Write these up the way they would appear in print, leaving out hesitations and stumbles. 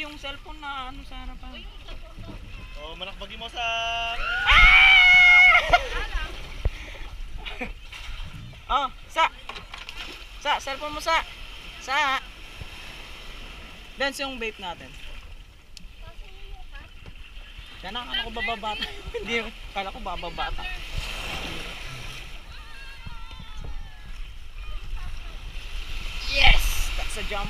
yung cellphone na ano sa harapan. Oh, manakbagi mo sa... Oh, cellphone mo sa. Dance yung vape natin. Sana akala ko bababata. Hindi, akala ko bababata. Yes! That's a jump.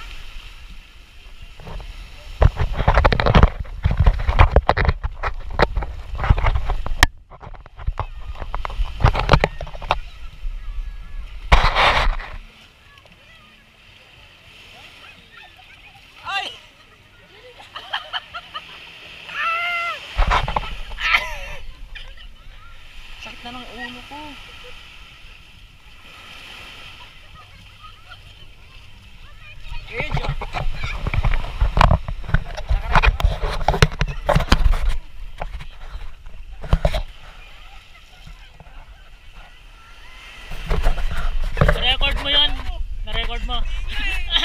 Ay! Sakit na ng ulo ko. Okay, jump. Na-record mo yan. Na-record mo.